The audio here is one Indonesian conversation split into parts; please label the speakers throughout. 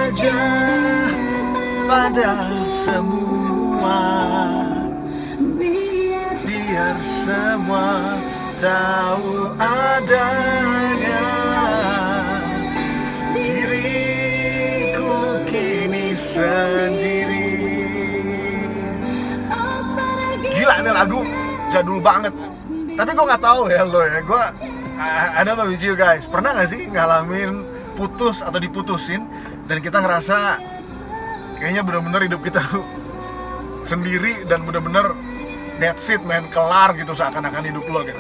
Speaker 1: saja pada semua, biar semua tahu adanya diriku kini sendiri. Gila, ini lagu jadul banget. Tapi gue nggak tahu ya lo ya, I don't know with you guys, pernah nggak sih ngalamin putus atau diputusin dan kita ngerasa kayaknya bener-bener hidup kita sendiri dan bener-bener that's it man, kelar gitu seakan-akan hidup lo gitu.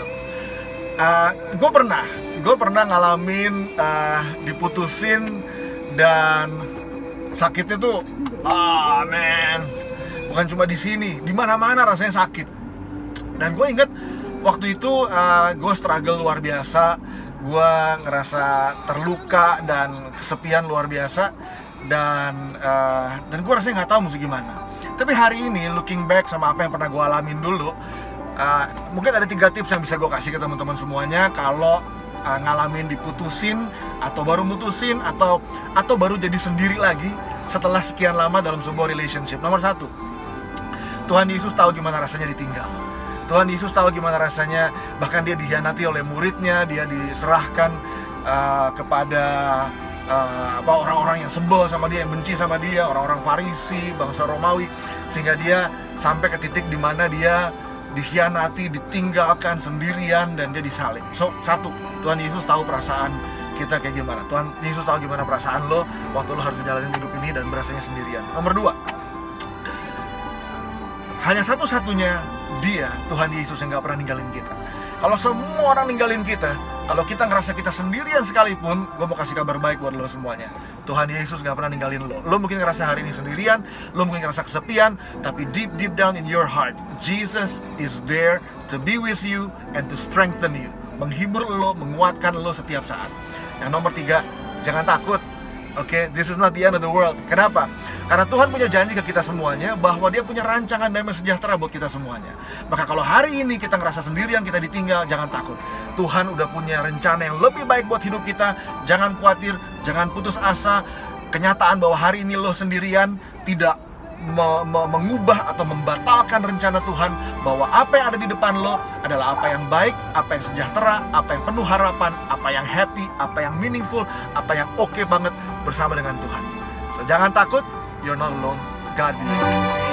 Speaker 1: Gue pernah ngalamin diputusin dan sakitnya tuh, man, bukan cuma di sini, di mana-mana rasanya sakit. Dan gue inget waktu itu gue struggle luar biasa, gue ngerasa terluka dan kesepian luar biasa, dan gue rasanya nggak tahu mesti gimana. Tapi hari ini looking back sama apa yang pernah gue alamin dulu, mungkin ada 3 tips yang bisa gue kasih ke teman-teman semuanya kalau ngalamin diputusin atau baru mutusin atau baru jadi sendiri lagi setelah sekian lama dalam sebuah relationship. Nomor 1, Tuhan Yesus tahu gimana rasanya ditinggal. Tuhan Yesus tahu gimana rasanya, bahkan dia dikhianati oleh muridnya, dia diserahkan kepada orang-orang yang sebel sama dia, yang benci sama dia, orang-orang Farisi, bangsa Romawi, sehingga dia sampai ke titik di mana dia dikhianati, ditinggalkan sendirian, dan dia disalib. So, 1, Tuhan Yesus tahu perasaan kita kayak gimana. Tuhan Yesus tahu gimana perasaan lo waktu lo harus jalanin hidup ini dan berasanya sendirian. Nomor 2, hanya satu-satunya dia, Tuhan Yesus, yang gak pernah ninggalin kita. Kalau semua orang ninggalin kita, kalau kita ngerasa kita sendirian sekalipun, gue mau kasih kabar baik buat lo semuanya. Tuhan Yesus gak pernah ninggalin lo. Lo mungkin ngerasa hari ini sendirian, lo mungkin ngerasa kesepian, tapi deep down in your heart, Jesus is there to be with you and to strengthen you, menghibur lo, menguatkan lo setiap saat. Yang nomor 3, jangan takut. Oke, this is not the end of the world. Kenapa? Karena Tuhan punya janji ke kita semuanya bahwa dia punya rancangan damai sejahtera buat kita semuanya. Maka kalau hari ini kita ngerasa sendirian, kita ditinggal, jangan takut. Tuhan udah punya rencana yang lebih baik buat hidup kita. Jangan khawatir, jangan putus asa. Kenyataan bahwa hari ini lo sendirian tidak mengubah atau membatalkan rencana Tuhan, bahwa apa yang ada di depan lo adalah apa yang baik, apa yang sejahtera, apa yang penuh harapan, apa yang happy, apa yang meaningful, apa yang oke banget bersama dengan Tuhan. So, jangan takut, you're not alone, God is with you.